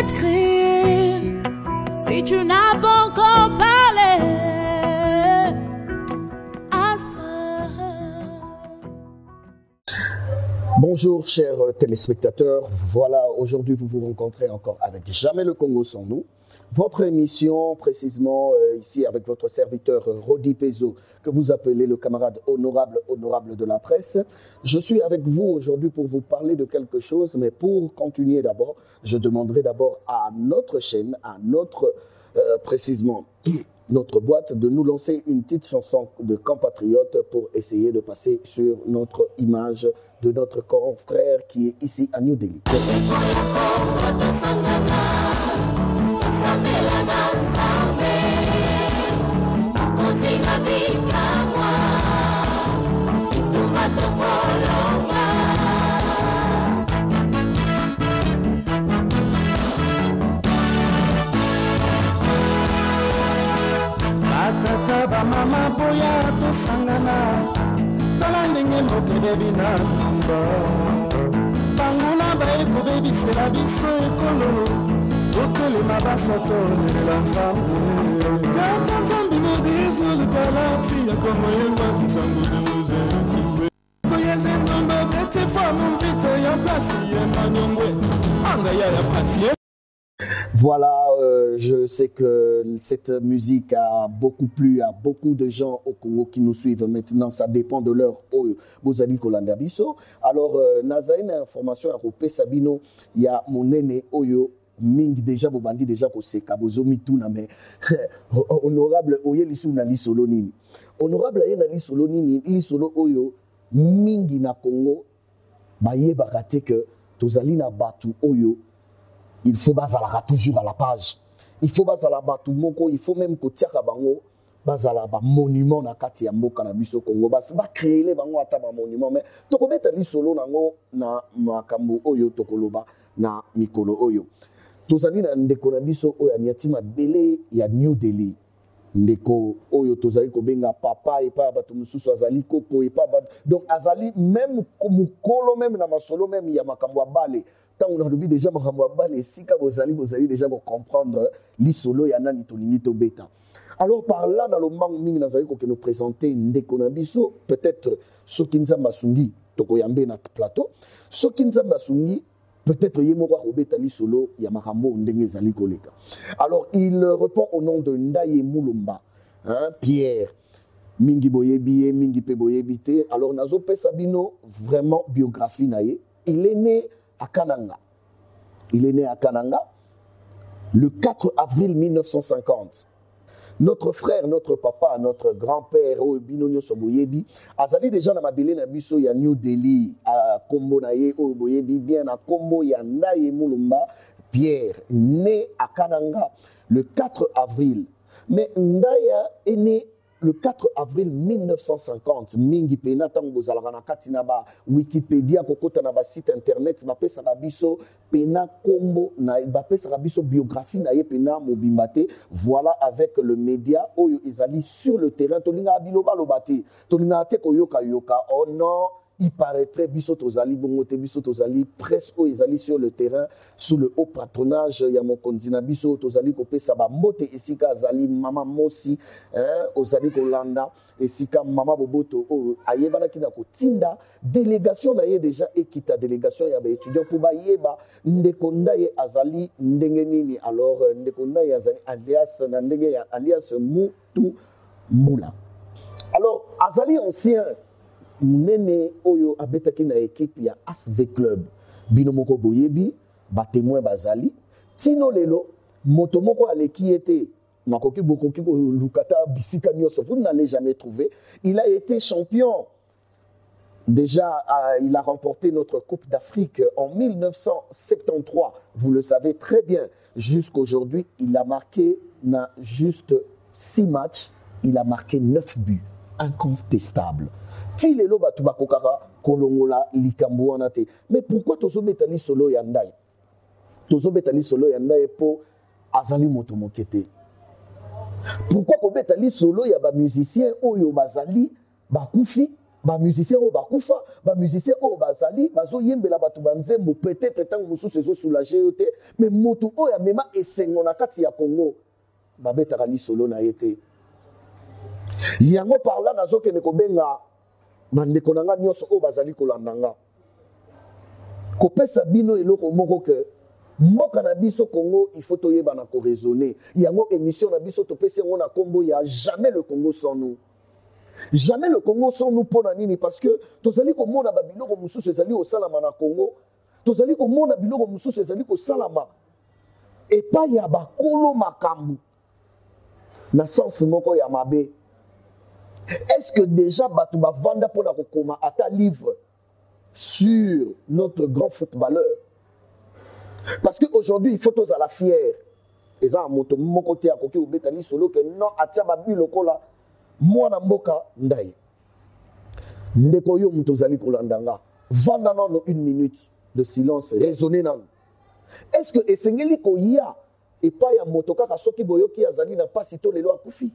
peut-être crier si tu n'as pas encore parlé. Bonjour chers téléspectateurs, voilà aujourd'hui vous vous rencontrez encore avec Jamais le Congo sans nous. Votre émission précisément ici avec votre serviteur Rodi Pezo que vous appelez le camarade honorable de la presse. Je suis avec vous aujourd'hui pour vous parler de quelque chose, mais pour continuer d'abord, je demanderai d'abord à notre chaîne, à notre précisément notre boîte de nous lancer une petite chanson de compatriote pour essayer de passer sur notre image de notre confrère qui est ici à New Delhi. Batata ba mama boya to sangana tala ndenge mokebe bina kutumba banguna baye kobebisela biso ekolo otelema basoto nelela nzambe tata nzambe nebizulu talati ya kongo yengwasi nsango deuzetuwe koyeze ndombe bete famu mvite ya plasi ye manyongwe anga ya pasi. Voilà, je sais que cette musique a beaucoup plu à beaucoup de gens au Congo qui nous suivent maintenant. Ça dépend de leur Bozali Kolanda Biso. Alors, naza une information à Ropé Sabino, il y a mon aîné Oyo. Ming déjà bobandi déjà ko seka bozomi tuna mais honorable oye lisu na lisolo nini honorable aye na lisolo nini lisolo oyo mingi na Congo baye bakate que tozali na batu oyo il faut bazala toujours à la page il faut bazala batu moko il faut même ko tiaka bango bazala ba monument na kati ya mboka na biso Congo ba créer bango ata ba monument mais tokobeta lisolo nango na makambo oyo tokoloba na mikolo oyo. Tozali na ndeko na biso oyo aniati mabele ya New Delhi ndeko oyo tozali kobenga papa epa bato mosusu azali koko epa donc azali même mukolo même na masolo même ya makambo ya bale tant on a lobi déjà makambo ya bale esika bozali déjà ko comprendre lisolo ya nani tolingi to beta. Alors par là dans le mangu mingi nazali ko nous présenter ndeko na biso peut-être soki nzamba sungi tokoyambe na plateau soki nzamba sungi peut-être Yemora Robetali Solo Yamarambo Ndenge Zali Koleka. Alors il répond au nom de Ndaye Moulumba, hein, Pierre Mingi Boyebi, Mingi Peboyebite. Alors Nazo Pesabino, vraiment biographie naïe. Il est né à Kananga. Il est né à Kananga le 4 avril 1950. Notre frère, notre papa, notre grand-père, Binonio Soboyebi, azali déjà na mabele na biso ya New Delhi, à Kombo naye Oboyebi, bien à Kombo ya Ndaye Moulumba, Pierre, né à Kananga le 4 avril. Mais Ndaya est né le 4 avril 1950. Mingi pena tango zalaka na kati na ba Wikipédia kokota na ba site internet ba pesa na biso pena kombo na ba pesa na biso biographie na ye pena mobimbate. Voilà avec le média oyo ezali sur le terrain tolinga biloba lobati tolinga te koyoka yoka. Oh non, il paraîtrait biso tozali bongote biso tozali presque ezali sur le terrain sous le haut patronage ya mokonzi na biso tozali kopesa ba mbote esika azali mama mosi hein ozali kolanda esika mama boboto ayebana kina kotinda délégation na ye déjà ekita délégation ya ba étudiant pour ba yeba ndeko ndaye azali ndenge nini. Alors ndeko ndaye azali alias na ndenge ya alias Mutu Mula. Alors azali ancien Nene oyo abetaki na équipe ya ASV Club binomoko boyebi ba témoin bazali tino lelo motomoko aleki ete nakoki bokoki ko lukata bisika nyoso vous n'allez jamais trouver. Il a été champion déjà il a remporté notre Coupe d'Afrique en 1973, vous le savez très bien. Jusqu'aujourd'hui il a marqué na juste 6 matchs, il a marqué 9 buts, incontestable. Si les loba tubakokara kolongola likambo wana te. Mais pourquoi tozobetali solo ya Ndaye? Tozobetali solo ya Ndaye po azali moto mokete. Pourquoi kobetali solo ya ba musicien oyo bazali bakufi ba musicien o bakufa ba musicien o bazali bazo yembela batu banzembo peut-être tant mususu ezo soulager yote mais motu o ya mema esengo na kati ya Congo babetaka lisolo na yete yango parla nazo kene ko benga bandeko nanga nyonso o bazali kolandanga kopesa bino eloko moko ke mboka na biso Congo il faut toyeba na ko raisonner yango émission na biso topesi yango na kombo ya jamais le Congo sans nous. Jamais le Congo sans nous pour nini parce que tozali ko mona babiloko mususu ezali au salama na Congo tozali ko mona biloko mususu ezali ko salama et pas ya bakolo makambu na sens moko ya mabe. Est-ce que déjà batu ba vanda pour na kokoma ata livre sur notre grand footballeur? Parce que aujourd'hui il faut tous à la fière et ça moto moko te akoki obetani solo que non atia ba biloko la mwana mboka ndai ndeko yo muto zali kolandanga vanda non une minute de silence raisonner nan est-ce que esengeli ko ya et pas ya moto kaka soki boyoki azali na pasi to lelo akufi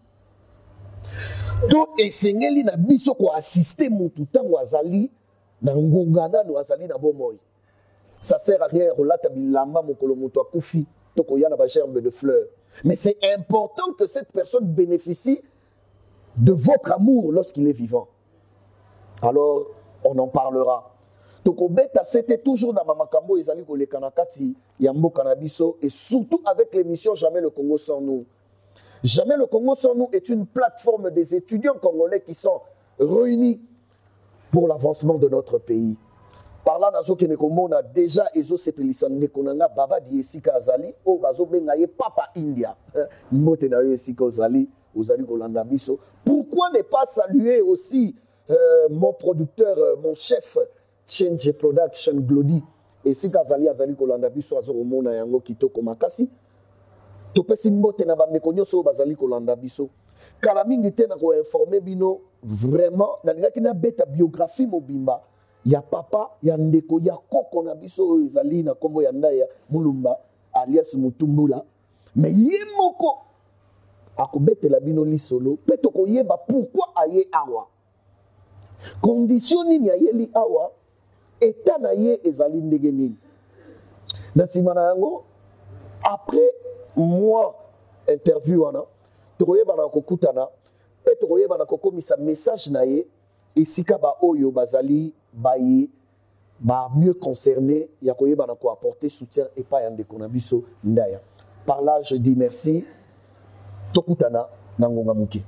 to esengeli na biso ko assister mutu tango azali na ngongana no azali na bomoy ça sert à rien relata bilamba mokolo mutu akufi to ko ya na ba gerbe de fleurs mais c'est important que cette personne bénéficie de votre amour lorsqu'il est vivant. Alors, on en parlera. Tokobeta, c'était toujours dans Mamakambo, Ezali Kolekanakati, Yambo Kanabiso, et surtout avec l'émission Jamais le Congo sans nous. Jamais le Congo sans nous est une plateforme des étudiants congolais qui sont réunis pour l'avancement de notre pays. Par là, Nazo Kenekomo, on a déjà Ezo Sepelisan Nekonanga, Baba Diesika Azali, O Bazo Bengaye, Papa India. Motena Yesika Azali. Pourquoi ne pas saluer aussi mon producteur, mon chef, Change Production Glody, et si Kazali Azali Kolanda Biso Azoromona Yango Kitoko Makasi, Topesi Mbote na Bandekonyo So Bazali Kolanda Biso. Kalamingi te na ko informer bino vraiment na linga kina beta biographie mobimba ya papa ya ndeko ya koko na biso ezali na kombo ya ndaya Mulumba alias Mutumbula mais yemoko akobetela bino lisolo pe tokoyeba pourquoi aye awa condition nini ayeli awa eta na ye ezali ndenge nini na nsima na yango après moi interview wana tokoyeba na kokutana pe tokoyeba na kokomisa message na ye esika ba oyo bazali baye ba mieux concerné ya koyeba na ko apporter soutien et pas ya ndeko na biso ndaya. Par là je dis merci. Tokutana nangonga muki.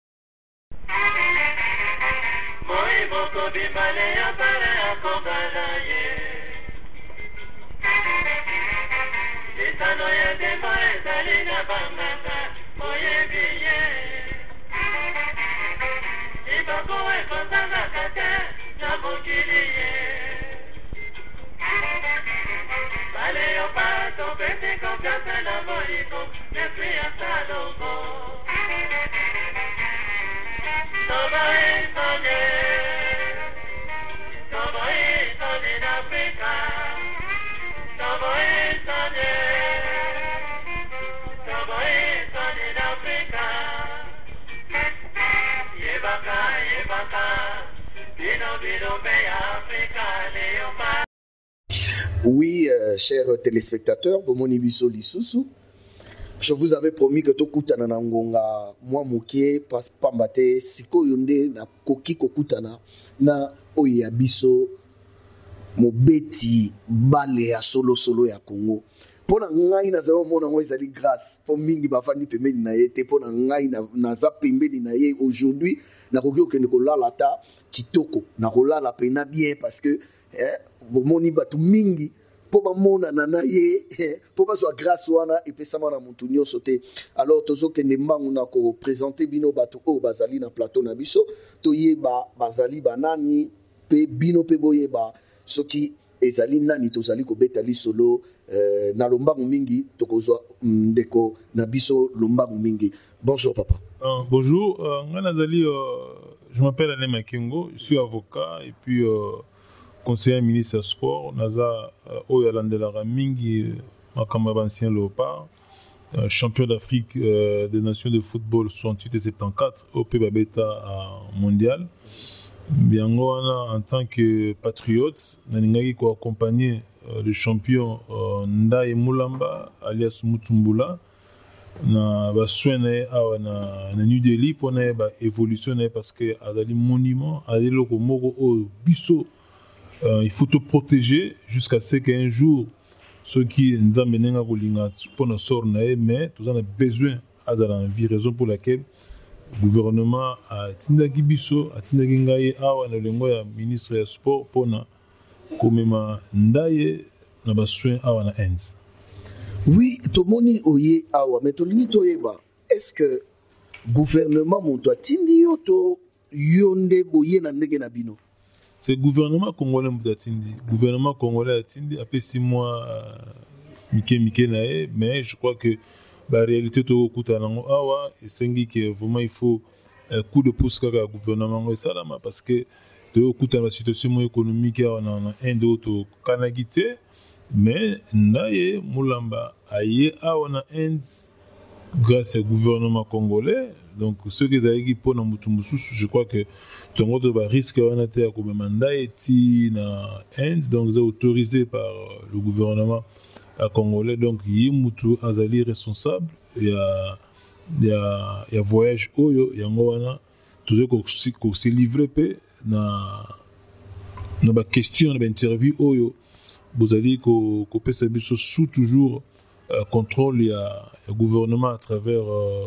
Moi boko bimale ya para ya kobala ye. Itano ya demo ezali na banganga moye biye. Ibako e kosanga kate na mokili ye. Bale yo pato pete konfianza na moiko. Oui, chers téléspectateurs, Bomoni Biso Lisusu, je vous avais promis que tokutana na ngonga mwa mukie pas pambate siko yonde na koki kokutana na oya biso mobeti bale ya solo ya Congo. Pona ngai na zawo mona ngo ezali grâce po mingi bafani pembeni na ye te pona ngai na za pembeni na ye aujourd'hui na koki okende kolala ta kitoko na kolala pena bien parce que bomoni batu mingi po bamona na ye po bazwa grâce wana epesama na mutu nyonso te. Alors tozokende mbangu na ko présenter bino batu o bazali na plateau na biso toyeba bazali banani pe bino pe boyeba soki ezali nani tozali kobeta lisolo na lombangu mingi tokozwa ndeko na biso lombangu mingi. Bonjour papa. Bonjour, je m'appelle Alain Makengo, je suis avocat et puis conseiller ministre sport. Naza Oyalandela Mingi, Makamba ancien Léopard, champion d'Afrique des nations de football 68 et 74 au Babeta mondial. Biango en tant que patriote, naningaki ko accompagner le champion Ndaye Mulamba alias Mutumbula na ba soigner na New Delhi pour na ba évolutionner parce que azali monument azali loko moko o biso il faut te protéger jusqu'à ce qu'un jour ceux qui nzambe nenga kolinga pour na sort na mais tous on a besoin azala en vie, raison pour laquelle le gouvernement a tindaki biso atindaki ngai awa na lengo ya ministre ya sport pona komema Ndaye na ba soin awa na Inde. Oui, tomoni oye awa mais tolingi toyeba est-ce que gouvernement monto atindi yo to yonde boye na ndenge na bino? C'est le gouvernement congolais monto atindi. Gouvernement congolais atindi après 6 mois mike nae, mais je crois que la réalité to kuta nango awa esengi que vraiment il faut un coup de pouce kaka gouvernement salama parce que to kuta la situation économique en Inde to kanagité mais Ndaye Mulamba aye awa na Inde grâce au gouvernement congolais. Donc ceux qui ont pour na mutumbusu, je crois que tongo to ba risque wana te ko Ndaye ti na Inde, donc c'est autorisé par le gouvernement congolais. Donc yimutu azali responsable ya voyage oyo yango wana toujours ko se livrer pe na ba question na ba interview oyo bozali ko pesa biso sous toujours contrôle ya gouvernement à travers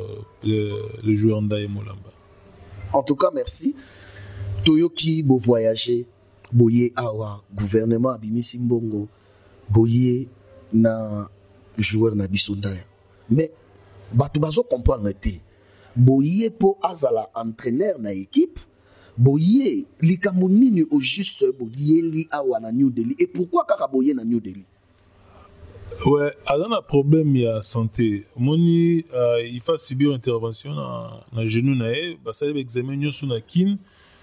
le joueur Ndaye Mulamba. En tout cas, merci. Toyoki bo voyager, boye awa gouvernement abimisi mbongo, boye na joueur na biso Ndaye. Mais bato bazo comprendre te. Boye po azala entraîneur na équipe, boye likambo nini au juste boye li awa na New Delhi et pourquoi kaka boye na New Delhi? Ouais, alors un problème il y a santé. Moni il faut subir intervention na genou nae, ba ça examen nyoso na kin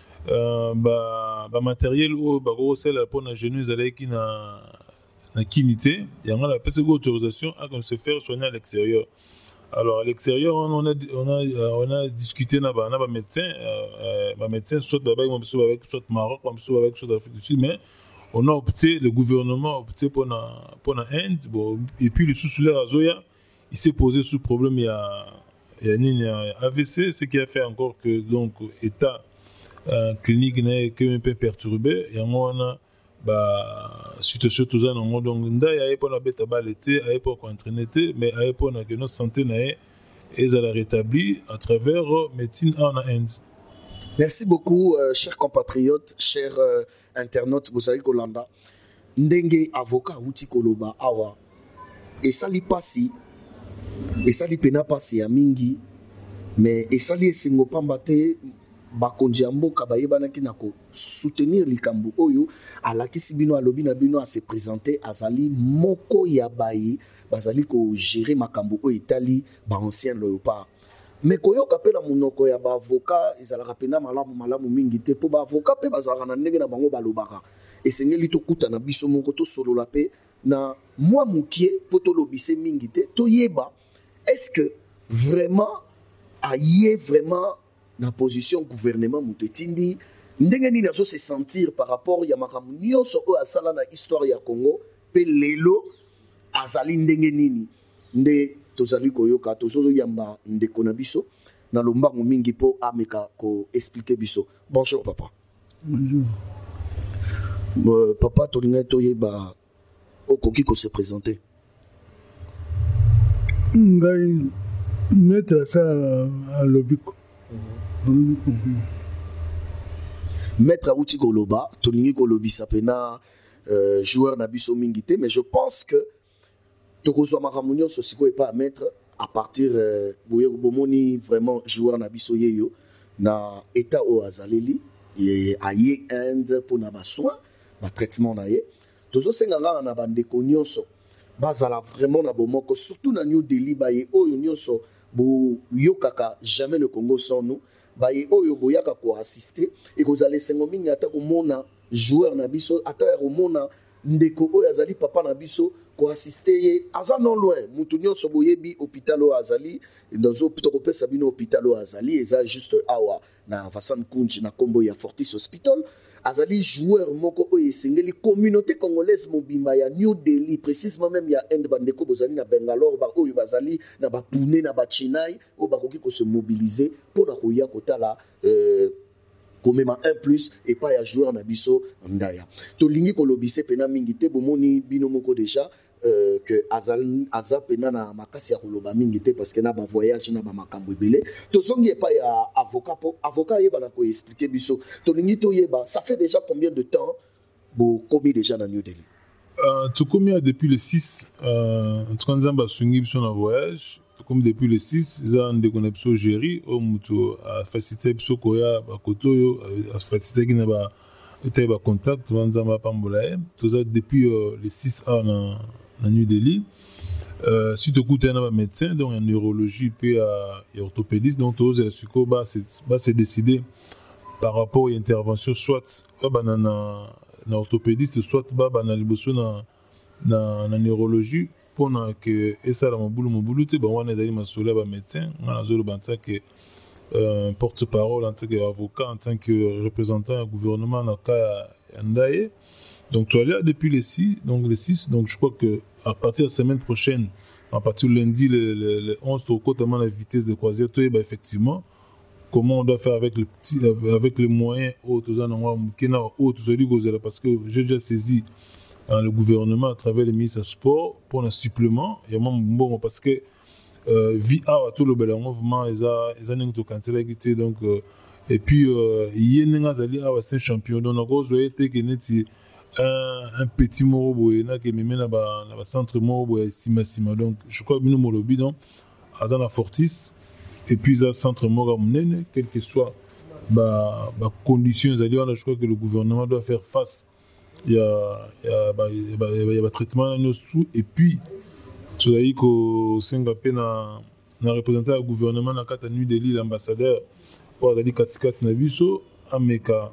ba matériel ou ba go sel pour na genou zaleki na kinité, il y a la pese autorisation à comme se faire soigner à l'extérieur. Alors à l'extérieur on a discuté na ba médecin soit avec soit Maroc, soit avec soit Afrique du Sud, mais on a opté, le gouvernement a opté pour la Inde. Bon, et puis le sous-solaire Azoya, il s'est posé sous problème, il y a AVC, ce qui a fait encore que donc l'état clinique n'est qu'un peu perturbé. Et on a situation tout ça, donc Ndaye a pas la bête à balleter, a pas entraîner, mais a pas que notre santé n'est pas rétablie à travers médecine en Inde. Merci beaucoup, chers compatriotes, chers internautes, Bozali Kolanda. Ndenge avocat Uti Koloba awa. Et ça li passi, et ça li pena passi à mingi, mais et ça li esengo pambate bakonji amboka bayebana kinako soutenir likambo oyo alakisi bino alobi na bino a se présenter azali moko ya bayi bazali ko gérer makambo oyo itali ba ancien léopard. Mais koyoka pe na munoko ya ba avocat ezalaka pena malamu mingi te po ba avocat pe bazalaka na ndenge na bango balobaka esengeli to kuta na biso moko to solola pe na mwa mukie po to lobise mingi te to yeba est-ce que vraiment aye vraiment na position gouvernement mutetindi ndenge nini azo se sentir par rapport ya makambo nyonso o asala na histoire ya Congo pe lelo azali ndenge nini nde tozali koyoka tozozo yamba ndeko na biso na lombango mingi po ameka ko expliquer biso. Bonjour papa. Bonjour. Papa tolinga toyeba okoki ko se présenter. Ngai mettre ça à lobiko. Maître Awuti Koloba, tolingi kolobisa pena joueur na biso mingi te, mais je pense que tokozwa makamunyo sosiko pas à mettre à partir bomoni vraiment joueur na biso yeyo na état o azaleli et aye Inde pour na ba soin ba traitement na ye tozo senganga na bandeko nyonso bazala vraiment na bomoko surtout na New Delhi baye oyo nyonso bo yokaka jamais le Congo sans nous baye oyo boyaka ko assister et kozale sengo mingi ata ko mona joueur na biso ata ko mona ndeko oyo azali papa na biso koassiste aza non loin mutu nyonso boyebi hôpital oyo azali tokopesa bino hôpital oyo azali eza juste awa na Vassane Kounji na kombo ya Fortis Hospital azali joueur moko oyo esengeli communauté congolaise mobimba ya New Delhi précisément même ya Inde bandeko bozali na Bangalore ba oyo bazali na ba Pune na ba Chennai oyo bakoki ko se mobiliser pour na koya kotala komema 1+ et pas ya joueur na biso ndaya tolingi kolobise pena mingi te bomoni bino moko déjà que aza pena na makasi ya koloba mingi te parce que na ba voyage na ba makambo ebele tozongi epa ya avocat yeba na ko expliquer biso tolingi to yeba ça fait déjà combien de temps bo komi déjà na New Delhi tout comme depuis le 6 en tout cas nzamba sungi biso na voyage comme depuis le 6 za ndeko na biso Géry o mutu a facilité biso koya ba kotoyo a facilité ki na ba était ba contact nzamba pambola toza depuis le 6 ans na New Delhi si tu écoutes un médecin donc en neurologie puis orthopédiste donc tous les suko ba c'est décidé par rapport à intervention soit na orthopédiste soit na liboso na neurologie pour que ça la mobulu te bon on est allé masola ba médecin on a zolo banta que porte-parole en tant qu'avocat en tant que représentant du gouvernement dans cas Ndaye. Donc tu es là depuis le 6 donc je crois que à partir de la semaine prochaine à partir du lundi le 11 au côté de la vitesse de croisière tu bah effectivement comment on doit faire avec les moyens parce que j'ai déjà saisi le gouvernement à travers le ministre du sport pour un supplément il y a bon parce que tout le bel mouvement ils ont tout cancellé donc et puis c'est un champion donc un petit moro qui me mène à centre moro sima donc je crois que nous molobi donc dans la Fortis et puis à centre moro munene quel que soit ba conditions je crois que le gouvernement doit faire face il y a traitement et puis tu as dit que Singapour na représentant le gouvernement na kata New Delhi l'ambassadeur pour aller katikat na biso ameka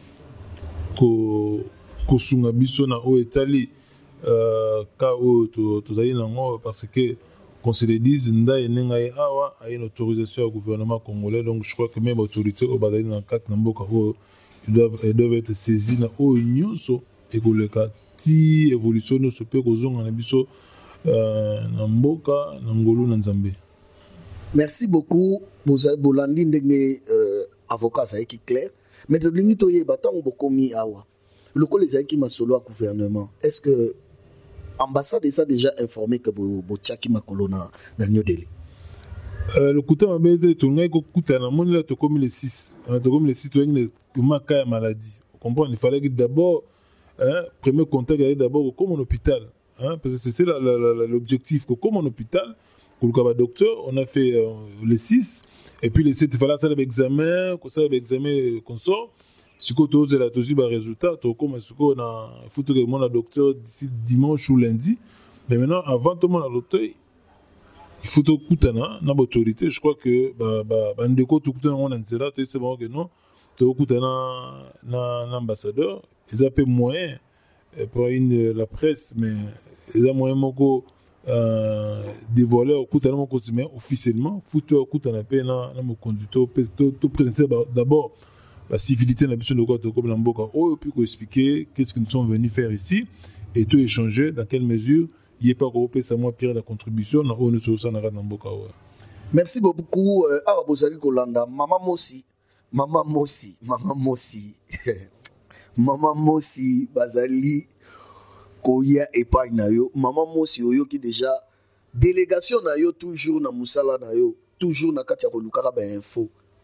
ko sunga biso na o etali ka o to zali nango parce que qu'on se le dise nda yenga awa a une autorisation au gouvernement congolais donc je crois que même autorité au badali na kata mboka ils doivent être saisis na o nyonso et que le ti évolution no se peut kozonga na biso na mboka na ngolu na nzambe. Merci beaucoup bolandi ndenge avocat ça qui clair mais de lingi to yeba tango bokomi awa lokolo ezaki masolo à gouvernement est-ce que ambassade est déjà informé que botiaki makolo na New Delhi le kuta mabete to ngai ko kuta na moni la to komi le 6 to komi le 6 to ngi le maka ya maladie vous comprenez il fallait que d'abord premier contact aller d'abord comme un hôpital parce que c'est l'objectif que comme un hôpital pour le docteur on a fait le 6 et puis le 7 il fallait faire l'examen qu'on sort si qu'on ose la tosi ba résultat to comme ce qu'on a faut que mon docteur d'ici dimanche ou lundi mais maintenant avant tout mon docteur il faut tout kutana na autorité je crois que ba ndeko tout kutana on ansela to c'est bon que non to kutana na ambassadeur ils appellent moyen pour la presse mais ils ont moyen moko dévoiler au coup tellement mais officiellement foutu coup en appel na mon conducteur to présenter d'abord la civilité na biso de quoi comme na mboka oh puis ko expliquer qu'est-ce que nous sommes venus faire ici et tout échanger dans quelle mesure il est pas européen ça moi pire la contribution na on sur ça na mboka. Merci beaucoup awa bozali kolanda mama mosi Maman Mosi bazali koya epai na yo Maman Mosi oyo ki déjà délégation na yo toujours na musala na yo toujours na kati ya kolukaka ba info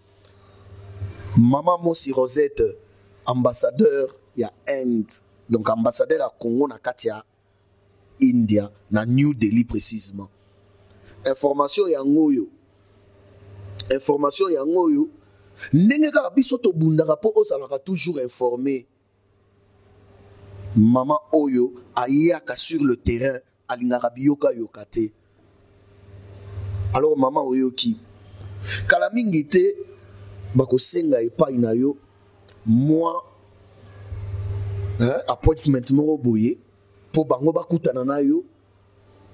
Maman Mosi Rosette ambassadeur ya Inde donc ambassadeur à Congo na kati ya India na New Delhi précisément information ya ngoyo ndenge kaka biso tobundaka mpo ozalaka toujours informé mama oyo ayaka sur le terrain alingaka biyoka yoka te alors mama oyo ki kala mingi te bakosenga epai na yo moi appointment moko boye mpo bango bakutana na yo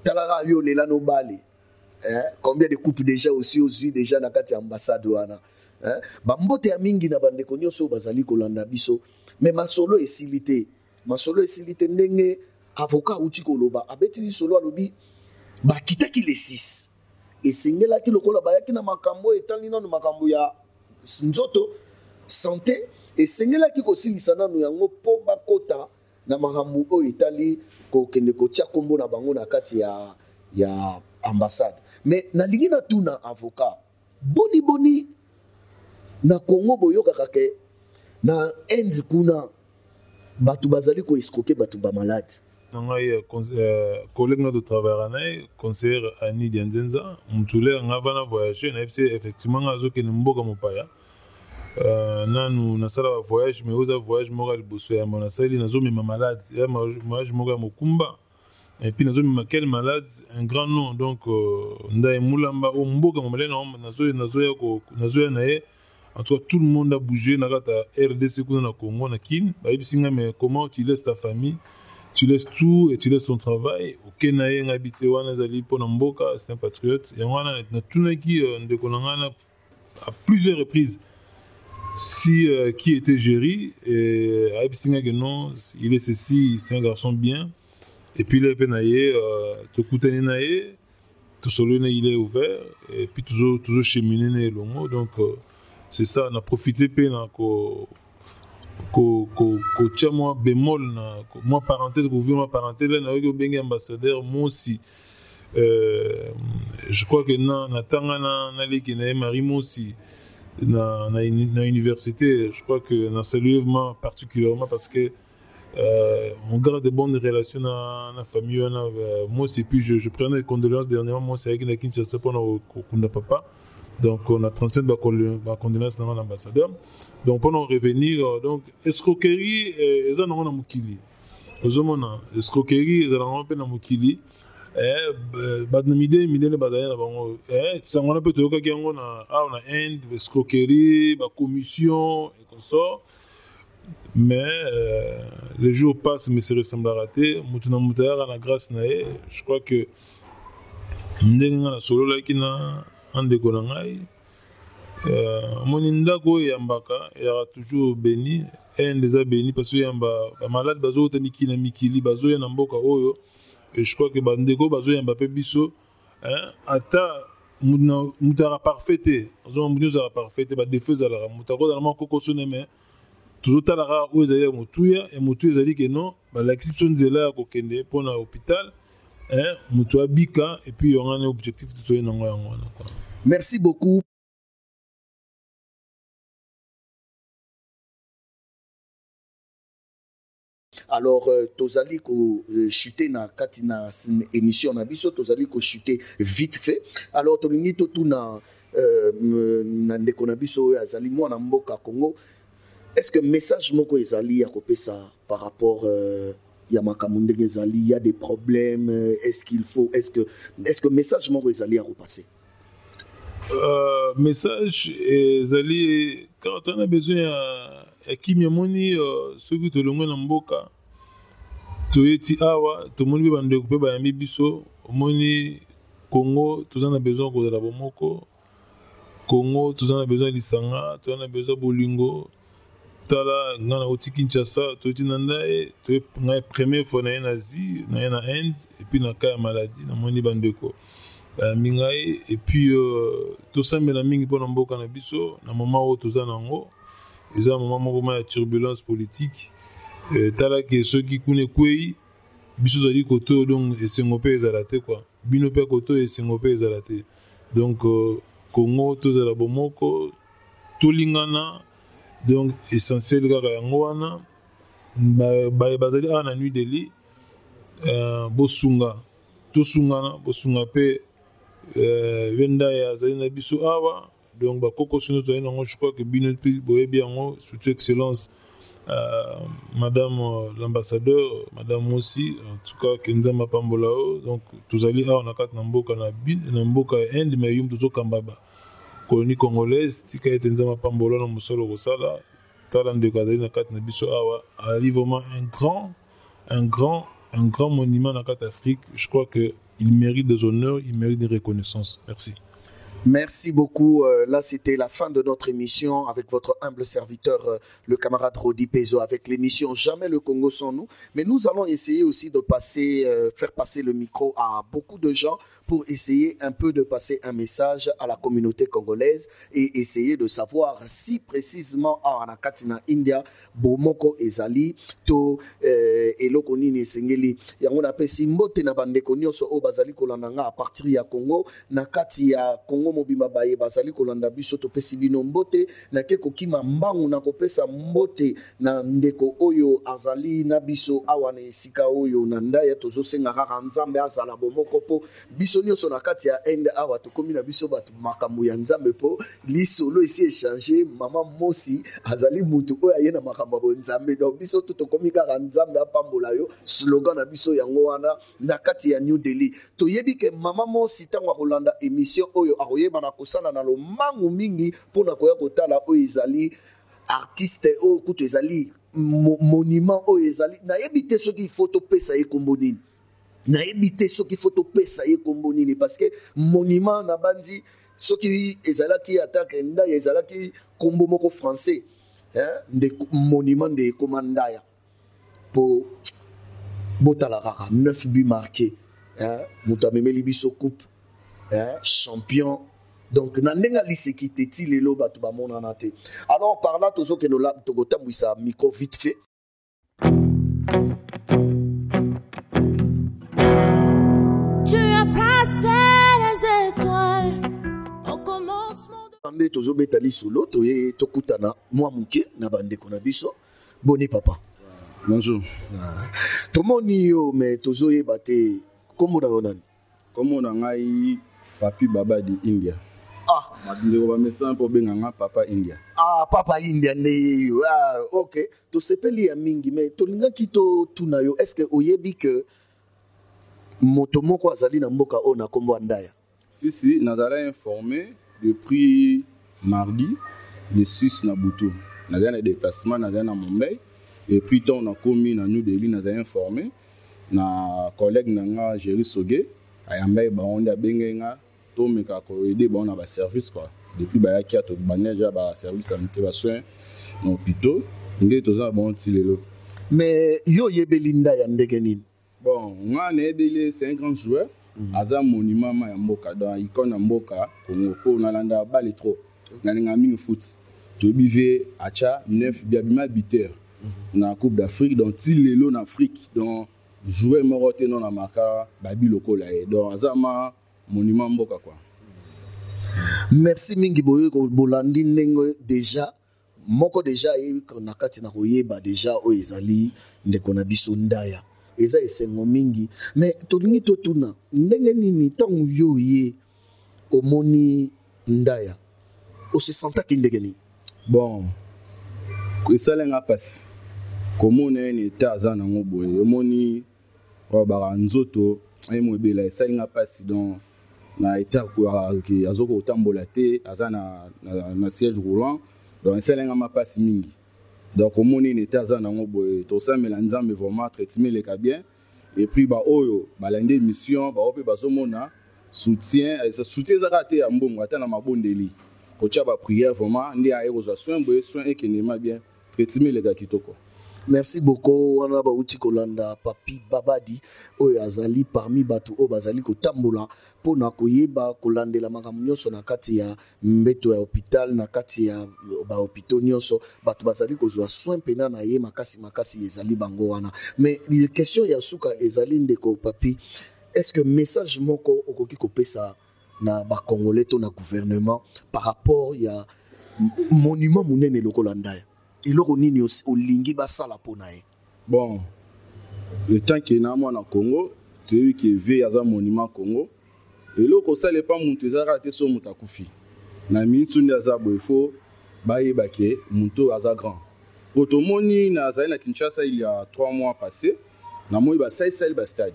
Talara yo lela no bali. Combien de couples déjà aussi aux yeux déjà na kati ambassade wana. Ba mbote ya mingi na bande konyo so bazali kolanda biso. Mais masolo esilité. Masolo esilité ndenge avocat uti koloba abeti solo alobi ba kitaki les 6. Et singela ki lokola bayaki na makambo etali nanu makambo ya nzoto santé et singela ki kosilisa nanu yango po bakota na makambo o etali ko kende ko tia kombo na bango na kati ya ambassade. Mais na lingi na tuna avocat boni na Congo boyoka kake na Inde kuna batu bazali ko escroquer batu ba malade. Nangai collègue de travail conseiller Annie Dianzenza mutule ngavana voyager na effectivement ngazo ke mboka mopaya nanu nasala voyage mais oza voyage moral bosso ya mona sali nazo mema malade ya voyage moka mokumba et puis nazo mema quel malade un grand nom donc ndai mulamba o mboka momalena nazo ya nae. En tout cas, tout le monde a bougé dans la RDC na Congo na kin ba bisinga mais comment tu laisses ta famille, tu laisses tout et tu laisses ton travail. OK na yenga habité wana zali pona mboka, c'est un patriote et wana na tuna ki ndekonanga à plusieurs reprises si qui était géré et a bisinga que non, il est ceci, c'est un garçon bien et puis le penaye to kutene naye to solo il est ouvert et puis toujours cheminer longo donc c'est ça, on a profité pena ko tia moi bémol na moi parenthèse ko moi parenthèse là na yo bengi ambassadeur moi aussi je crois que na tanga na leki na Marie moi aussi na université je crois que na saluement particulièrement parce que on garde de bonnes relations dans la famille moi aussi puis je prenais des condoléances dernièrement moi c'est avec na Kinshasa pour na papa. Donc on a transmis ma condoléance dans l'ambassadeur. Donc pendant revenir donc escroquerie ils en ont na mukili. Ozomona escroquerie ils en ont pe na mukili. Badnamide midele bazaya na bango sangona pe toyoka yango na on a Inde escroquerie ba commission et consort. Mais les jours passent mais c'est ressemblera raté mutuna mutaya na grâce nae. Je crois que ndenga na solo la kina andeko na ngai moni ndako yambaka ya toujours béni un des béni parce que yamba ba malade bazo tamiki na mikili bazo ya na mboka oyo et je crois que bandeko bazo yamba pe biso ata mutara parfaite ozo mbuzo parfaite ba défaut za la mutako dans ma koko soneme toujours talara oyo za mutuya et mutuya zali que non ba l'exception zela ko kende pour na hôpital. Bika et puis on a un objectif de Merci beaucoup. Alors, tozali ko chuter na katina émission na biso tozali ko chuter vite fait. Alors tolingi to tuna na ndeko na biso azali mwana mboka Congo. Est-ce que message moko ezali ya kopesa par rapport il y a des problèmes, est-ce que message moko ezali à repasser? Message ezali quand on a besoin ya kimia moni ceux qui te longo na mboka toyeti awa to moni be bande ko ba yambi biso moni Congo tous en a besoin ko la bomoko Congo tous en a besoin lisanga tous en a besoin bolingo tala ngana oti Kinshasa toti nanda e to na première fois na Asie na Inde et puis na ka maladie na moni bandeko mingai et puis to sambela mingi pona mboka na biso na moment où toza nango eza moment moko ma turbulence politique tala ke ceux qui kune kwei biso zali koto donc esengope ezalate quoi bino pe koto esengope ezalate donc Congo toza la bomoko tolingana. Donc, essentiel, wana bazali na nuit de lit, bosunga, tosungana, bosunga pe, venda ya zali na biso awa, donc bakoko sino zali nango, je crois que bino boye biango, surtout excellence, madame l'ambassadeur, madame aussi, en tout cas, Kenza Mapambolao, donc, tozali awa na kat na mboka na bin, na mboka Inde, mais yum tozo kambaba. Colonie congolaise tika etenza mapambolo na musolo kosala tala ndeko azali na kati na biso awa ali vraiment un grand monument na kati Afrique. Je crois que il mérite des honneurs, il mérite des reconnaissances. Merci. Merci beaucoup. Là, c'était la fin de notre émission avec votre humble serviteur, le camarade Rodi Pezo, avec l'émission Jamais le Congo sans nous. Mais nous allons essayer aussi de faire passer le micro à beaucoup de gens pour essayer un peu de passer un message à la communauté congolaise et essayer de savoir si précisément à Anakatina India, Bomoko ezali, to eloko nini esengeli. Yango na pesi mbote na bandeko nyonso o bazali kolandanga à partir ya Congo, na kati ya Congo mobimba baye bazali kolanda biso to pesi bino mbote, na ke kokima mbangu na kopesa mbote na ndeko oyo azali na biso awa na esika oyo na ndaya tozo senga kaka nzambe azala bomoko po biso nyonso na kati ya ende awa tokomi na biso bato makambo ya nzambe po lisolo esi échanger mama mosi azali mutu oyo ayena makambo ya nzambe donc biso tokomi kaka nzambe apambola yo slogan na biso yango wana na kati ya New Delhi toyebi ke mama mosi tango akolanda émission oyo akoyeba na kosala na lomangu mingi mpona koya kotala oyo ezali artiste oyo kutu ezali monument oyo ezali nayebi te soki ifo topesa ye kombo nini nayebi te soki ifo topesa ye kombo nini parce que monument na banzi soki ezalaki atake ndaya ezalaki kombo moko français de monument de komandaya po botala kaka 9 buts marqués moto amemeli biso coupe champion. Donc, nandenga lisekite ti lelo batu ba monana te. Alors, par là, tozo ke no la togota mwisa micro vite fait. Tu as placé les étoiles au commencement de... Ande tozo betali solo, toye tokutana, moi muke, na bande kona biso. Boni papa. Bonjour. Tomoni yo, mais tozo ye bate, komo na yonan? Komo na ngai Papi Baba di India. Papa India. Ah, Papa India ne yo. Ah, ok. To sepeli ya mingi, mais to linga kito tunayo, est-ce que oyebi que motomoko azali na mboka o na kombo andaya? Si, nazala informé depuis mardi, le 6 na Butu. Nazala na déplacement, nazala na Mumbai. Et puis, quand on a commis na New Delhi, nazala informé. Na collègue nanga Jerry Soge, ayambaye ba onda bengenga. To meka ko aider ba on a ba service quoi depuis ba yaki to baneja ba service amike ba soin na hôpital nde to za bon ti lelo mais yo yebelinda ya ndenge nini bon nga na ebele c'est un grand joueur aza monument ma ya mboka dans icône mboka Congo ko na landa bali trop na linga mingi foot to bive acha 9 biabima biteur na Coupe d'Afrique donc ti lelo na Afrique donc joueur morote non na maka babi lokola e donc azama monument mboka quoi. Merci mingi boye ko bolandi ndenge déjà moko déjà na kati na koyeba déjà o ezali ndeko na biso ndaya eza esengo mingi mais tolingi totuna ndenge nini tangu yo ye omoni ndaya o se senta ki ndenge nini bon ko esalenga passe komona ni taza na ngoboye omoni o ba nzoto ay mo bela esalenga passe donc na état qui azoko otambola te azana na siège roulant donc esalenga mapasi mingi donc omoni ni taza na ngoboye to samela nzambe vraiment traitement le ka bien et puis ba oyo ba lande mission ba ope bazomona soutien zakate ya mbongo ata na mabondeli ko tia ba prière vraiment ndi a eroza soin ekenema bien traitement le ka kitoko. Merci beaucoup wana ba uti kolanda Papi Babadi oyo azali parmi batu o bazali kotambola pona koyeba kolandela makambo nyonso na kati ya mbeto ya hôpital na kati ya ba hôpital nyonso batu bazali kozwa soin pena na ye makasi ezali bango wana mais la question ya suka ezali ndeko Papi est-ce que message moko okoki kopesa na ba congolais to na gouvernement par rapport ya monument munene lokolanda iloko nini olingi basala pona ye bon le temps que na moi na Congo tu vu que ve aza monument Congo eloko sale pas mutu ezaka te so mutu akufi na mintu ndi aza bo ifo bayeba ke mutu aza grand potomoni na azali na Kinshasa il y a 3 mois passé na moi ba sai ba stade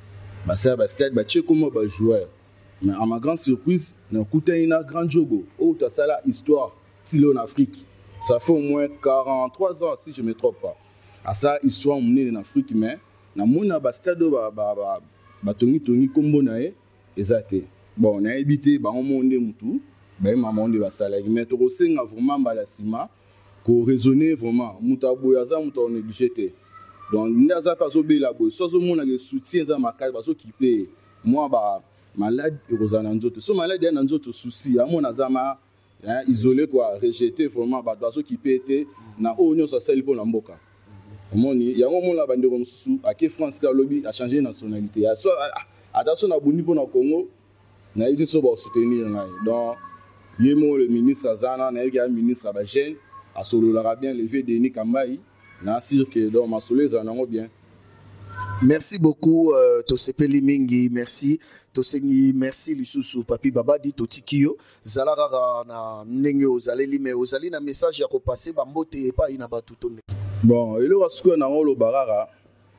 ba tcheko ba joueur mais à ma grande surprise na kuta ina grand jogo o ta sala histoire tilo en Afrique. Ça fait au moins 43 ans, si je ne me trompe pas. À ça, histoire menée en Afrique, mais dans mon stade, batongi kombo na ye eza te bon nayebi te bango monde mutu bayema monde basalaki mais tokosenga vraiment mbala nsima koraisonner vraiment mutu aboye aza mutu onéglige te donc nde aza mpe azobela boye so azomonaka soutien eza makasi bazokipe mwa bamalade ekozala na nzoto so malade ya na nzoto souci amona aza ma isolé quoi rejeté vraiment bato bazokipe te na oyo nyonso asali mpo na mboka omoni yango omona bandeko mosusu ake France ka lobi achange nationalité attention na bundi mpo na Congo nayebi te so basoutenir ngai donc ye mo le ministre azana nayebi ya ministre ya bagene asololaka bien levé Denis Kambai na sûr que donc masolo ezala nango bien. Merci beaucoup tosepeli mingi merci tosengi merci lisusu papi babadi totikio zalaka na ndenge ozaleli mais ozali na message ya kopasser bambote epai na bato tonde bon eloko sikoyo nango olobaka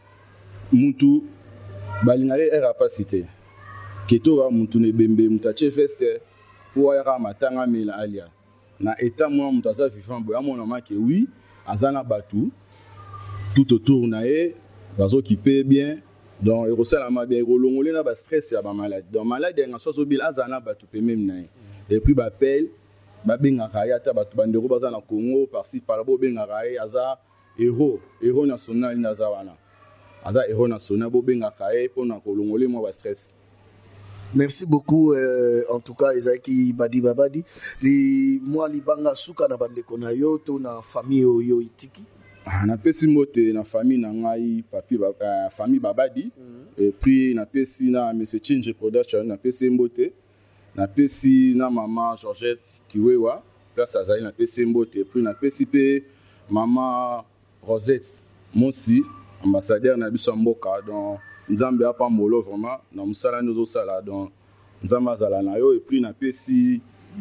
mutu balingaka era pasite ketoka mutu nebembe mutu atie veste po ayaka matanga mela alia na état mwa mutu aza vivant boye amonama ke oui aza na batu tout autour na ye bazokipe bien donc ekosalama bien ekolongole na bastress ya bamaladi donc maladi yanga so azobila aza na batu pe meme na ye et puis bapele babengaka ye ata bato bandeko baza na Congo par-ci par-là bobengaka ye aza héros national naza wana aza héros national bobengaka ye mpona kolongole mwa bastress. Merci beaucoup en tout cas ezaki badi babadi moi libanga suka na bandeko na yo to na famille oyo itiki napesi mbote na famille na ngai papi famille babadi et puis napesi na monsieur Chinje production napesi mbote napesi na maman Georgette Kiwewa place azali napesi mbote et puis napesi pe maman Rosette Monsi ambassadeur na biso mboka donc nzambe apambolo vraiment na musala nous osala donc nzambe azala na yo et puis napesi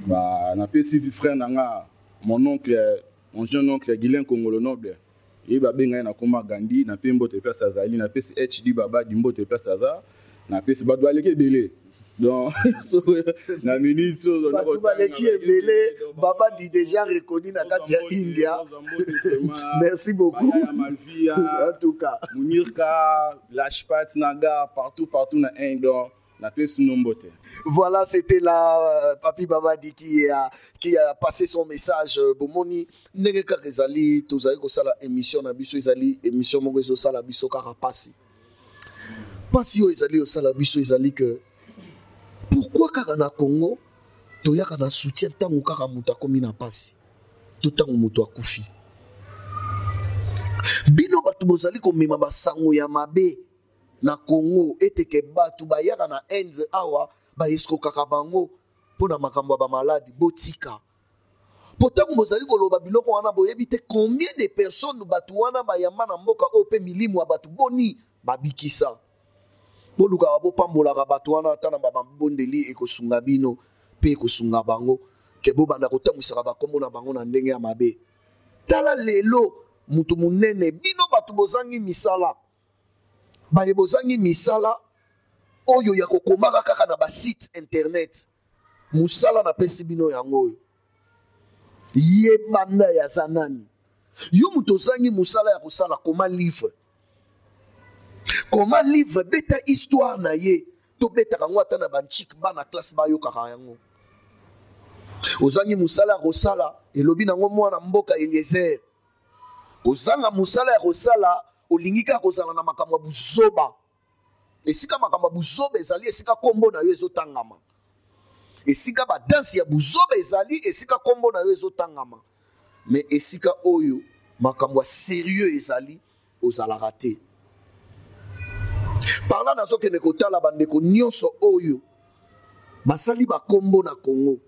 frère nanga mon jeune oncle Guilain Congolo Noble et babenga na koma Gandhi na pe mbote place azali na pesi HD baba di mbote place aza na pesi bato baleki belé donc so na minute so bato baleki belé baba di déjà reconnu na kati ya India. Merci beaucoup en tout cas Munirka Lashpat Naga partout na Inde na pesi nombote. Voilà, c'était la Papi Babadi qui a passé son message. Bomoni, Negeka Rezali, Tozali Kosala émission na biso ezali émission moko ezosala biso kaka pasi. Pasi yo ezali osala biso ezali que pourquoi kaka na Congo toyaka na soutien tango kaka mutu akomi na pasi to tango mutu akufi. Bino batu bozali komema basango ya mabe na Congo eteke batu bayaka na enze awa ba esko kaka bango pona makambo ba maladi botika potango bozali koloba biloko wana boyebi te combien de personnes batu wana bayamba na mboka o pe milimu ya batu boni babikisa boluka bo pambola ka batu wana ata na babondeli ekosunga bino pe ekosunga bango ke bo banda kotangisa ba kombo na bango na ndenge ya mabe tala lelo mutu munene bino batu bozangi misala baye bozangi misala oyo ya kokomaka kaka na ba site internet musala na pesi bino yango ye banda ya zanani yo muto zangi musala ya kosala koma livre beta histoire na ye to beta kango ata na banchik bana classe bayo kaka yango ozangi musala ya kosala elobi nango mwana mboka Eliezer ozanga musala ya kosala olingi kaka kozala na makambo buzoba esika makambo buzoba ezali esika kombo na yo ezotangama esika ba danse ya buzoba ezali esika kombo na yo ezotangama mais esika oyo makambo sérieux ezali ozalaka te par là nazokende kotala bandeko nyonso oyo basali bakombo na Congo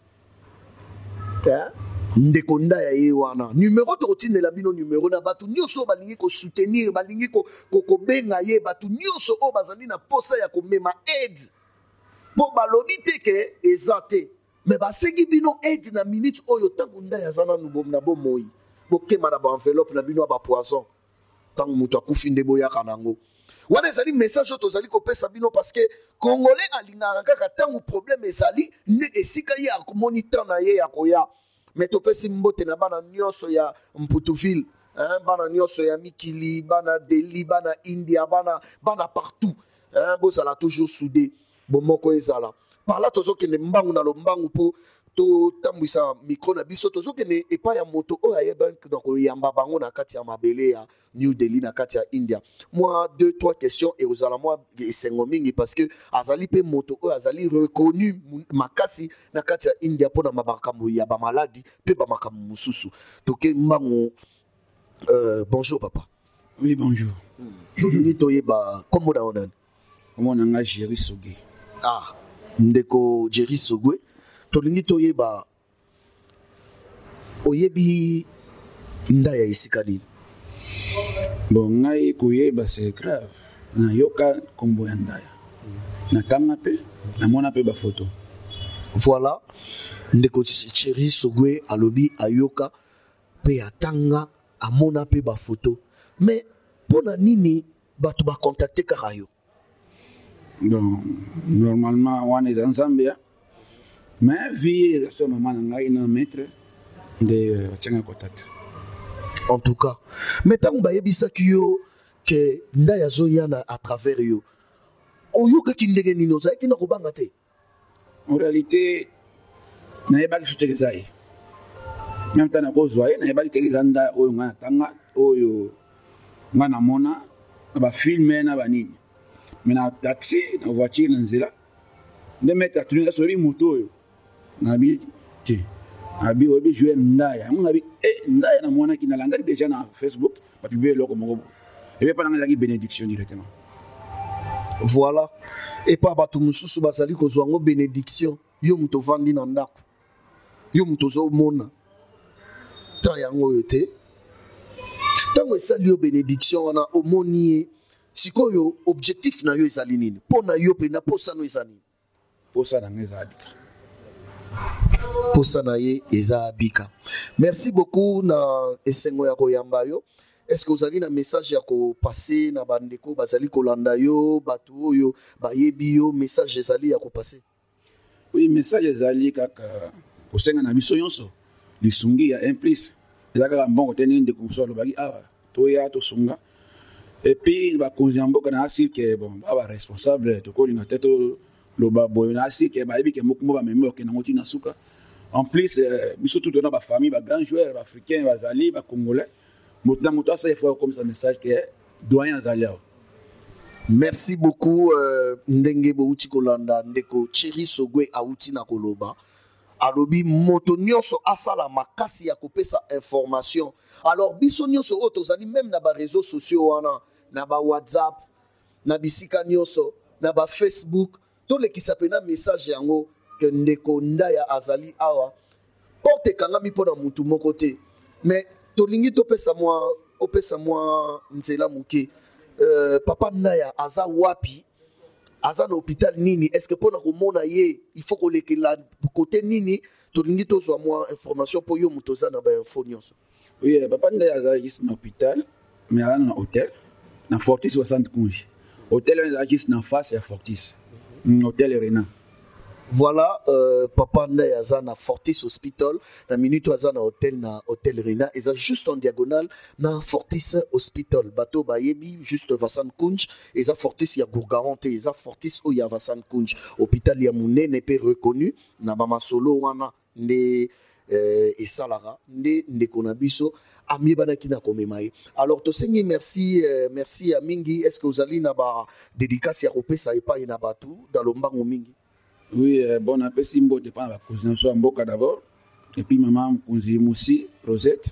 ndeko nda ya ye wana numéro tokotindela bino numéro na batu nyonso balingi ko soutenir balingi ko benga ye batu nyonso o bazali na posa ya komema aide po balobi te ke ezate mais basengi bino aide na minute oyo tango nda ya zana na bomoi bokema na ba enveloppe na bino ba poison tango mutu akufi nde boyaka nango wana ezali message tozali kopesa bino parce que congolais alingaka kaka tango problème ezali ne esika ye akomoni temps na ye ya koya mais topesi mbote na bana nyonso ya Mputuville bana nyonso ya Mikili bana Delhi bana India bana partout hein, bozala toujours soudé bomoko ezala par là tozokende mbangu na lombangu po totambwisa micro na biso tozokende epai ya moto oyo ayeba na koyamba bango na kati ya mabele ya New Delhi na kati ya India. Moi 2-3 questions et ozala moi esengo mingi parce que azali pe moto oyo azali reconnu makasi na kati ya India pona makambo ya ba maladie pe ba makambo mususu toke mbangu. Bonjour papa. Oui, bonjour. Tolingi toyeba kombo na onani. Kombo na nga Jerry Sogwe. Ah, ndeko Jerry Sogwe. Tolingi toyeba oyebi ndaya esika nini. Bon, ngai koyeba c'est grave. Na yoka kombo ya ndaya. Na tanga pe, na mona pe ba photo. Voilà. Ndeko Jerry Sogwe alobi ayoka pe atanga amona pe ba photo. Mais pona nini batu ba contacter karayo? Bon, normalement wana za Zambia. Mais vie so maman ngai na maître de tchenga contact. En tout cas, mais tant ba yebisaki yo que ndaya zoyana à travers yo. Oyoka kindege nino za kina kobanga te. En réalité, na yeba ki sotekezai. Même temps na ko zoye na yeba ki tekezanda oyo ngana tanga oyo ngana mona ba filmer na banini. Mais na taxi na voiture na nzela de mettre tuninga so bi moto oyo nabi ti abi obi jouer ndaya mon abi ndaya na mona ki na langa déjà na Facebook ba publier loko moko et bien pendant la bénédiction directement. Voilà. Et pas batu mususu bazali ko zwango bénédiction yo muto vandi na ndako yo muto zo mona ta yango yote tango esali yo bénédiction na omoni sikoyo objectif na yo ezali nini pona yo pe na posa no ezali posa na ngeza abika posa na ye eza abika. Merci beaucoup na esengo ya koyamba yo. Est-ce que vous avez un message à passer na bandeko bazali kolanda yo batu oyo bayebi yo message ezali ya ko passer? Oui, message ezali kaka kosenga na biso nyonso lisungi ya implice ezaka mbongo tene ndeko so lobaki awa toya to sunga. Et puis ba konziambo kana asi ke bon ba responsable to kolinga teto loba boyo na asi ke ba yebi ke mokumba ba memo ke na ngoti na suka. En plus biso tout na ba famille ba grand joueur africain bazali ba congolais. Moto ça il faut comme ça message que doyen Zalia. Merci beaucoup ndenge bouti kolanda ndeko Jerry Sogwe auti na koloba. Alobi moto nyonso asala makasi ya kopesa information. Alors biso nyonso otozali même na ba réseaux sociaux wana na ba WhatsApp na bisika nyonso na ba Facebook to le ki sapena message yango que ndeko ndaya azali awa porte kangami pona mutu moko te. Mais tolingi topesa moi nzela muke papa ndaya aza wapi aza na hôpital nini est-ce que pona komona ye il faut ko lekela côté nini tolingi tozwa moi information pour yo mutoza na ba info nyonso. Oui, papa ndaya aza juste na hôpital mais aza na hôtel na Fortis 60 Kunji. Hôtel aza juste na face ya Fortis. Hôtel Rena. Voilà, papa ndaya aza na Fortis Hospital na minute aza na hôtel Rena eza juste en diagonale na Fortis Hospital bato bayebi juste Vassan Kunj eza Fortis ya Gourgaronte eza Fortis o ya Vassan Kunj hôpital ya munene pe reconnu na mama solo wana nde esalara nde ndeko na biso amiebana kina komemaye. Alors tosengi merci merci à mingi. Est-ce que vous allez na ba dédicace ya kopesa epai na batu dans lombango mingi? Oui, bon appel Simbo dépend de la cousine soit Mboka d'abord et puis maman cousine Moussi Rosette.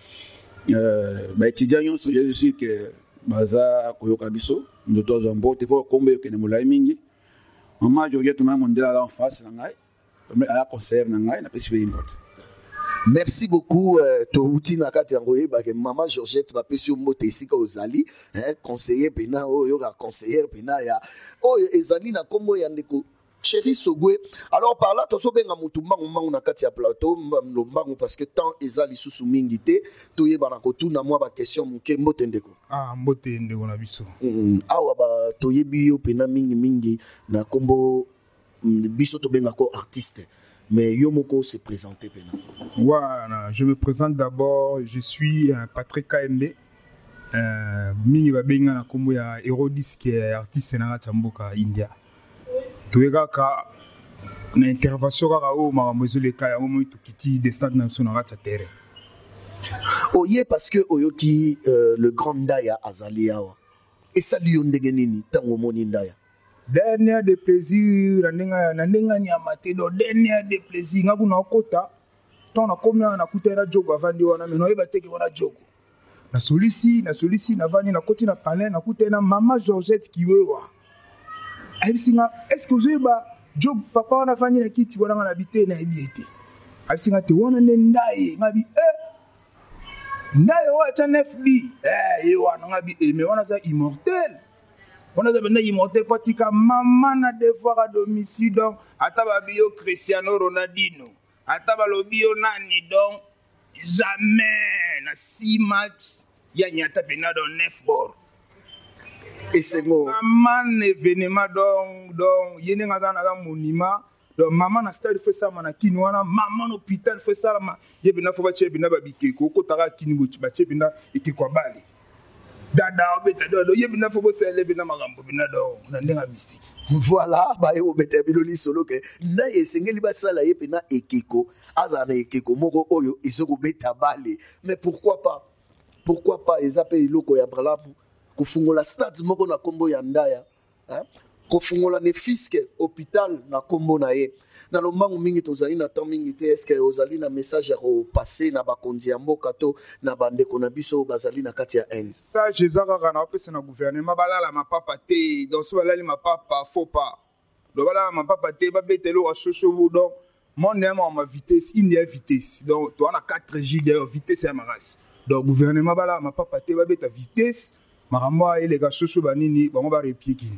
Ba étudiant nyonso je suis que baza koyoka biso ndoto zo mbote po kombe ke na mulai mingi. Maman Georgette maman mondela là en face na ngai. À la concert na ngai na pesi impote. Merci beaucoup touti na kati yango yeba ke maman Georgette ba pesi mbote esika ozali conseiller pena oyo ka conseiller pena ya oyo ezali na kombo ya ndeko Jerry Sogwe. Alors par là tozo benga mutu mbangu na kati ya plateau mbangu parce que temps ezali susu mingi te toyeba na kotuna mwa ba question muke mbote ndeko. Ah mbote ndeko na biso. Awa ba toyebi yo pena mingi na kombo biso to benga ko artiste. Mais Yomoko se présenter pena. Voilà, je me présente d'abord, je suis Patrick KMB. mingi babenga na kombo ya Erodis qui est artiste na chamboka India. Tuweka ka na intervention kaka o makambo ezoleka ya momo tukiti descente na biso na kati ya terrain. Oye parce que oyoki le grand Ndaya azali awa. Esali yo ndenge nini tango moni Ndaya? Dernier de plaisir na ndenga nyama te do dernier de plaisir ngaku na okota ton na komia na kutera jogo avandi wana meno yeba teke wana jogo. Na solisi na vani na koti na palais na kutena mama Georgette Kiwewa. Abisinga est-ce que ozoyeba jogo papa wana vani na kiti wana na bite na ebiete. Abisinga te wana Ndaye ngabi Ndaye wacha FB wana ngabi mais wana za immortel. On a devenu immortel patika maman na devoir à domicile donc ataba bio Cristiano Ronaldinho ataba lobio nani donc jamais na 6 matchs ya nyata pena dans 9 bords et c'est go maman événement donc yene ngazana ga monument donc maman na stade fait ça na kinwana maman hôpital fait ça yebina fo ba chebina babikeko ko taka kinibo ba chebina ikikwa bali dada obeta do yebina fo bo sele bina magambo bina do na ndenga mystique. Voilà ba e obeta biloli solo ke na esengeli basala yepena ekeko azana ekeko moko oyo izoko beta bale mais pourquoi pas ezape iloko ya bralabu kufungola stade moko na kombo ya Ndaya hein kufungola ne fiske hôpital na kombo na ye na lombangu mingi tozali na temps mingi te est-ce que ozali na message ya passer na bakonzi ya mboka to na bandeko na biso bazali na kati ya haine ça jezaka na opesa na gouvernement balala mapapa te donc so balali mapapa faut pas do balala mapapa te ba betelo wa shosho donc mon aime ma vitesse une vitesse donc toi on a 4G de vitesse ya maras donc gouvernement balala mapapa te ba beta vitesse maramba ele ga shosho banini bango ba repier kini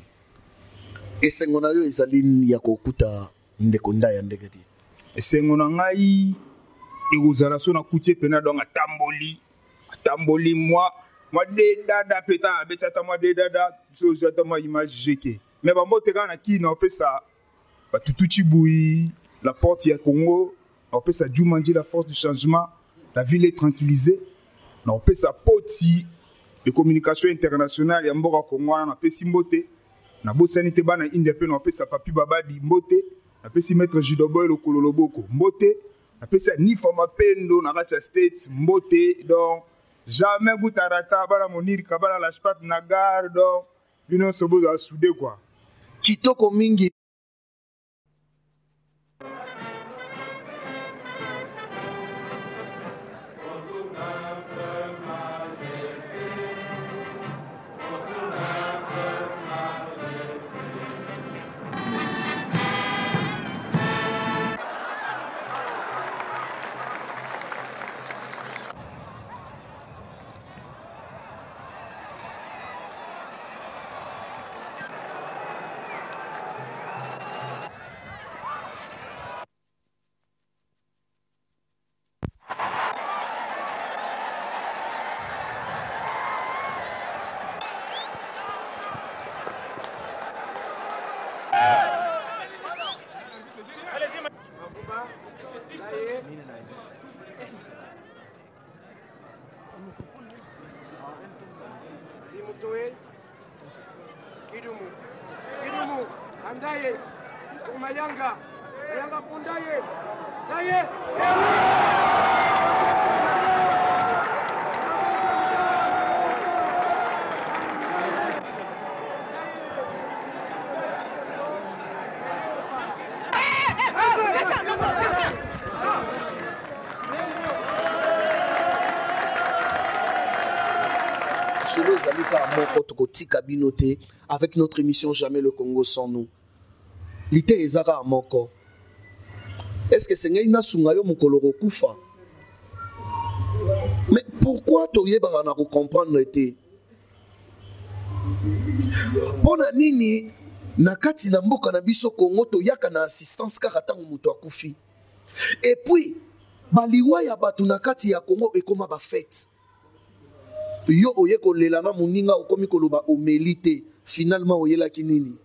et sengona yo ezali ya kokuta ndeko Ndaya ndeketi esengo na ngai ekozala so na kutie pena donc atamboli moi de dada peta betata moi de dada so zata moi image jeke mais bambote kana ki na opesa batutuchi bui la porte ya Congo na opesa Jumanji la force du changement la ville est tranquillisée na opesa poti de communication internationale ya mboka Congo na pesi mbote na bosani te bana independant na opesa papi babadi mbote apesi maître Jidoboy le kololoboko mbote apesi ni forma pendo na Racha State mbote donc jamais gutarata bala monir kabala la spat na gare donc bino sobo za soudé quoi kitoko mingi Kidumu, Andaye, Mayanga Pundaye, Daye. Solo Zalika Moko Tokotika Binote avec notre émission Jamais le Congo sans nous. Lite Ezara Moko. Est-ce que c'est Ngaina Sungayo Mokoloro Kufa? Mais pourquoi Toye Barana comprendre été? Pona nini nakati na mboka na biso Congo toyaka na assistance kaka muto akufi. Et puis baliwa ya batu nakati ya Congo ekoma ba fête. Yo oye kolela na muninga okomi koloba omelite finalement oyela kinini.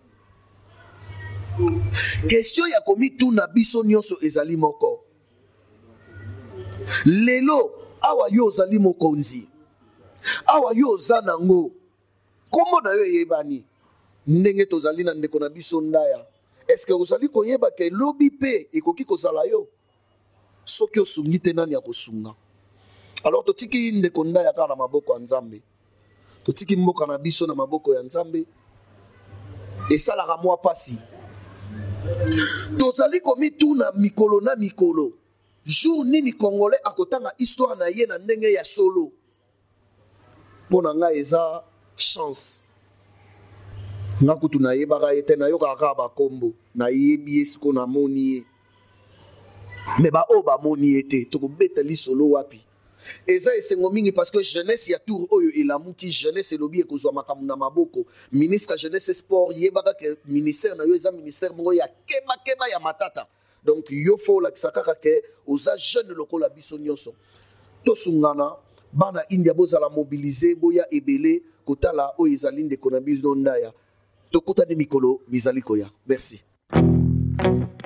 Question ya komi tu na biso nyonso ezali moko. Lelo awa yo ozali mokonzi. awa yo oza nango kombo na yo eyebani ndenge tozali na ndeko na biso Ndaya eske ozali koyeba ke lobi pe ekoki kozala yo soki osungi te nani ya kosunga alors totiki ndeko Ndaya kaka na maboko ya Nzambe totiki mboka na biso na maboko ya Nzambe esalaka mwa pasi tozali komituna mikolo na mikolo jour nini congolais akotanga histoire na ye na ndenge ya solo pona nga eza chance nga kutu na yebaka ete na yoka kaka bakombo na yebi esiko na moni ye me ba o ba moni ete tokobeta lisolo wapi eza esengo mingi parce que jeunesse ya tour oyo elamuki jeunesse elobi ekozwa makambo na maboko ministre jeunesse sport yebaka ke ministère na yo eza ministère moko ya keba ya matata donc yo fo lakisa kaka ke oza jeune lokola biso nyonso tosungana bana india bozala mobiliser boya ebele kotala oyo ezali ndeko na biso Ndaya tokutani mikolo mizali koya merci.